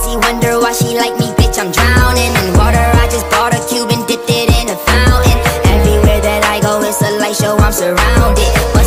she wonder why she like me, bitch, I'm drowning in water. I just bought a cube and dipped it in a fountain. Everywhere that I go, it's a light show, I'm surrounded.